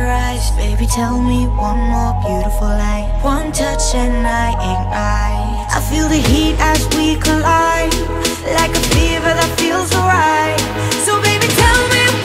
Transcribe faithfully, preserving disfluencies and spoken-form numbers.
your eyes, baby, tell me one more beautiful lie. One touch and I ignite. I feel the heat as we collide, like a fever that feels alright. So baby, tell me